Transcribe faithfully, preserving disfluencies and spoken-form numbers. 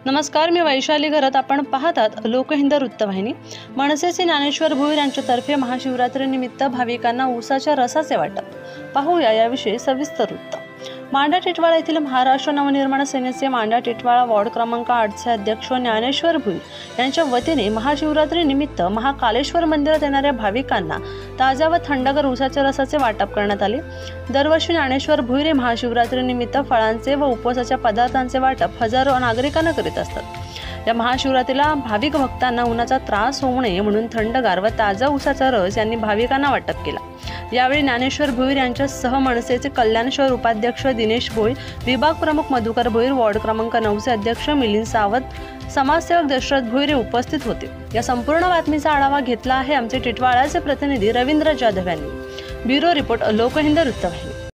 नमस्कार, मी वैशाली घरत. आपण पाहतात लोकहिंद वृत्तवाहिनी. मनसेचे ज्ञानेश्वर भोईर यांच्यातर्फे महाशिवरात्रीनिमित्त भाविकांना ऊसाच्या रसाचे वाटप. पाहूया याविषयी सविस्तर वृत्त. मांडा टिटवाळा येथील महाराष्ट्र नवनिर्माण सेनेचे मांडा टिटवाळा वॉर्ड क्रमांक आठचे अध्यक्ष ज्ञानेश्वर भोईर यांच्या वतीने महाशिवरात्रीनिमित्त महाकालेश्वर मंदिरात येणाऱ्या भाविकांना ताज्या व थंडगार ऊसाच्या रसाचे वाटप करण्यात आले. दरवर्षी ज्ञानेश्वर भोईर महाशिवरात्रीनिमित्त फळांचे व उपवासाच्या पदार्थांचे वाटप हजारो नागरिकांना करीत असतात. या महाशिवरात्रीला भाविक भक्तांना उन्हाचा त्रास होऊ नये म्हणून थंडगार व ताजा ऊसाचा रस यांनी भाविकांना वाटप केला. यावेळी ज्ञानेश्वर भोईर यांच्या सह मनसेचे कल्याण शहर उपाध्यक्ष दिनेश भोईर, विभाग प्रमुख मधुकर भोईर, वॉर्ड क्रमांक नऊचे अध्यक्ष मिलिंद सावंत, समाजसेवक दशरथ भोईर उपस्थित होते. या संपूर्ण बातमीचा आढावा घेतला आहे आमचे टिटवाळाचे प्रतिनिधी रवींद्र जाधव यांनी. ब्युरो रिपोर्ट लोकहिंद वृत्तवाहिनी.